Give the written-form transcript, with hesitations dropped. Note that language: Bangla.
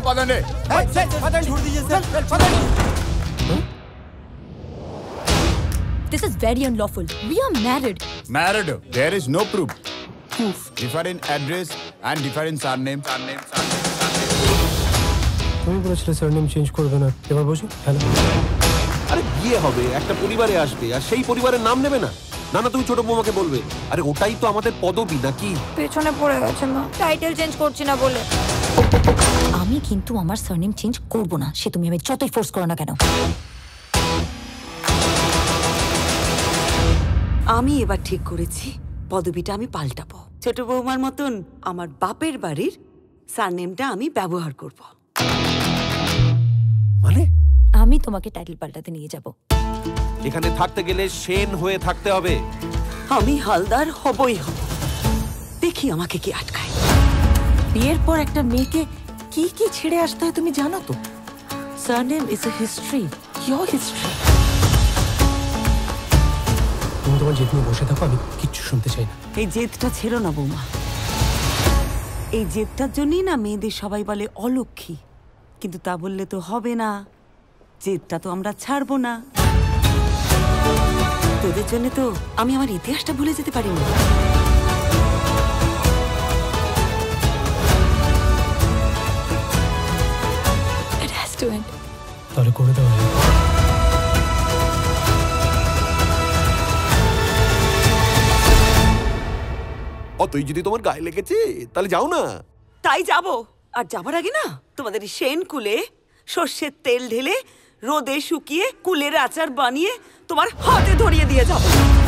पदने छोड़ दीजिए sir. This is very unlawful. We are married. Married? There is no proof. Different address and different surname. তুমি বলেছিলে সারনেম চেঞ্জ করবে না, এবার বসো। হ্যালো, আরে বিয়ে হবে, একটা পরিবারে আসবে, আর সেই পরিবারের নাম নেবে না? না না, তুমি ছোট বৌমাকে বলবে। আরে ওটাই তো আমাদের পদবি নাকি? পেছনে পড়ে গেছে মা, টাইটেল চেঞ্জ করছি না বলে। আমি কিন্তু আমার সারনেম চেঞ্জ করব না, সে তুমি আমি যতই ফোর্স করো না কেন। আমি এবার ঠিক করেছি পদবিটা আমি পাল্টাবো। ছোট বৌমার মতন আমার বাপের বাড়ির সারনেমটা আমি ব্যবহার করব। মানে আমি তোমাকে টাইটেল পাল্টাতে নিয়ে যাব। এখানে থাকতে গেলে সেন হয়ে থাকতে হবে। আমি হালদার হবই হব, দেখি আমাকে কি আটকায়। বিয়ের পর একটা মেয়েকে কি কি ছেড়ে আসতে হয় তুমি জানো তো? Surname is a history, your history. তুমি তোমার জেদ নিয়ে বসে থাকো, আমি কিচ্ছু শুনতে চাই না। এই জেদটা ছেড়ো না বৌমা, এই জেদটার জন্যই না মেয়েদের সবাই বলে অলক্ষী। কিন্তু তা বললে তো হবে না, জেদটা তো আমরা ছাড়বো না। তোদের জন্য তো আমি আমার ইতিহাসটা ভুলে যেতে পারি না। It has to end. তাহলে করে দাও। তুই যদি তোমার গায়ে লেগেছে তাহলে যাও না। তাই যাব, আর যাবার আগে না তোমাদের সেন কুলে সর্ষের তেল ঢেলে রোদে শুকিয়ে কুলের আচার বানিয়ে তোমার হাতে ধরিয়ে দিয়ে যাবো।